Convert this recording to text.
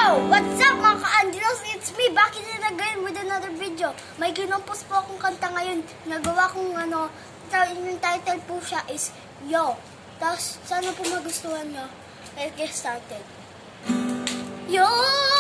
What's up mga ka-Angelos? It's me, back in it again with another video. May kinompos po akong kanta ngayon. Nagawa kong yung title po siya is Yo. Tapos sana po magustuhan nyo. Let's get started. Yo!